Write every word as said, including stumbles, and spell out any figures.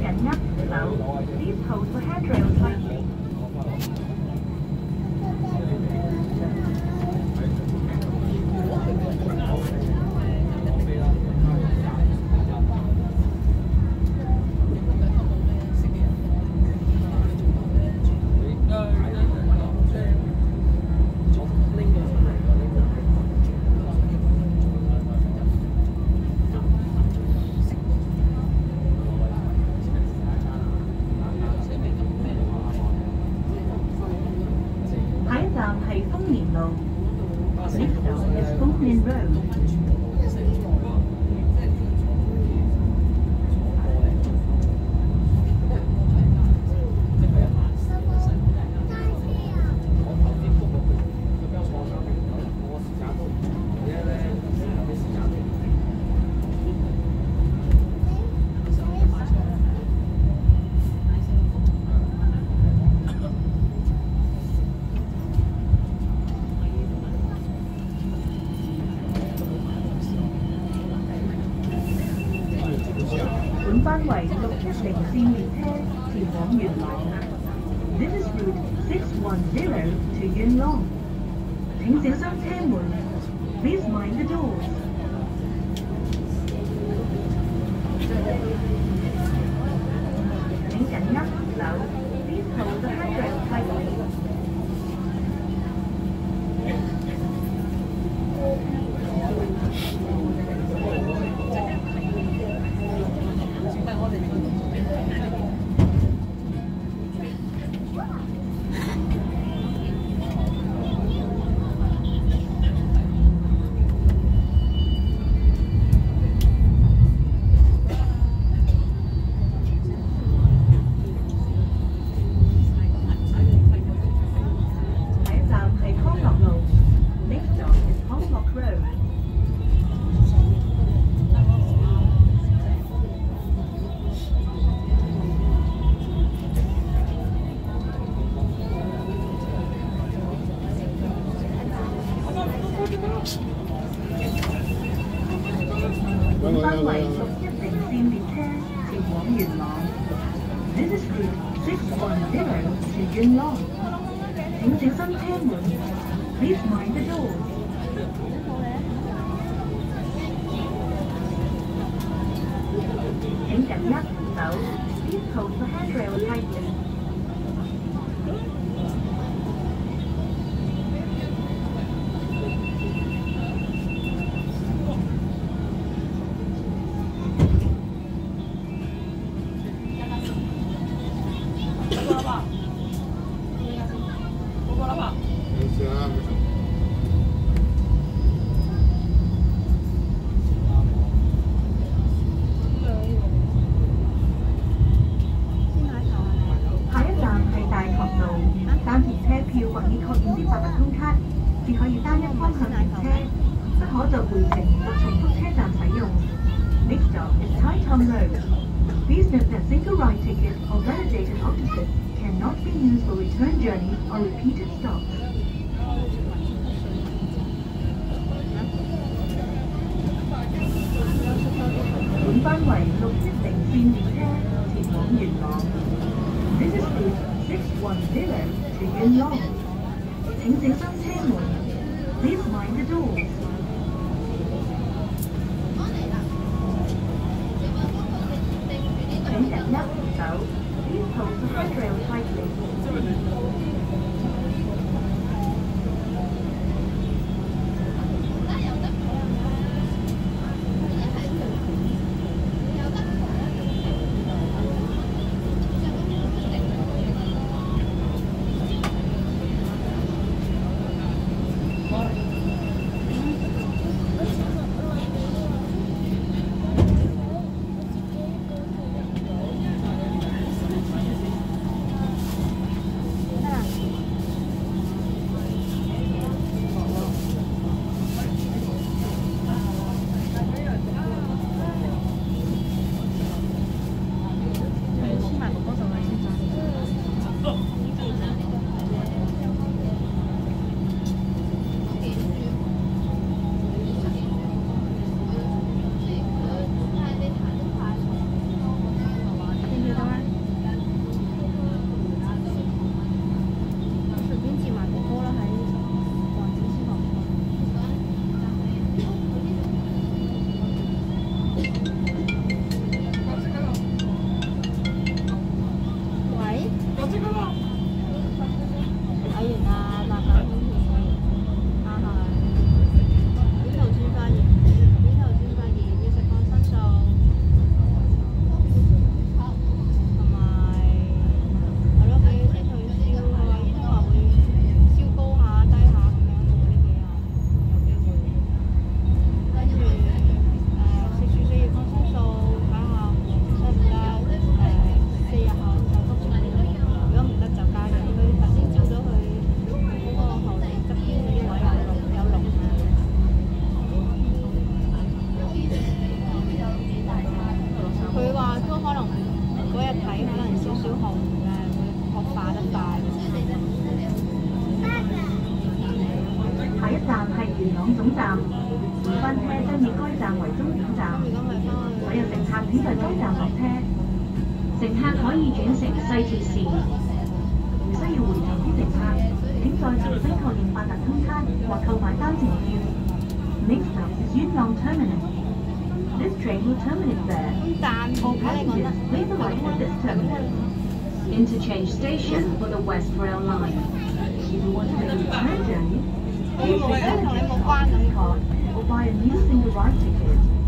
緊握手 ，Please hold the handrail tightly。本班為六一零線列車前往元朗。This is route six one zero to Yuen Long。請小心車門 ，Please mind the doors。請緊握手 ，Please hold the handrail tightly。本班為六一零線列車前往元朗。This is route six one zero to Yuen Long。請小心車門 ，Please mind the doors。請緊握手 ，Please hold the handrail tightly。單程車票或已確認的八達通卡，只可以單一方向停車，不可就回程或重複車站使用。Next stop is Tai Tom Road. Please note that single ride tickets or validated octopus cannot be used for return journeys or repeated stops. 本班為六一零線列車前往元朗。This is route six one zero to Yuen Long。請小心車門 ，Please mind the doors。請緊握手 ，Please hold the handrail tightly。 紅嘅，會惡化得快。 下一站係元朗總站，班車將以該站為終點站，所有乘客請在該站落車。乘客可以轉乘西鐵線。如需要回程之乘客，請再重新確認八達通卡或購買單程票。Next stop is Yuen Long Terminus. This train will terminate there. All passengers, please arrive at this terminus. Interchange station for the West Rail Line. If you want to make a return journey, please take the card or buy a new single ride ticket.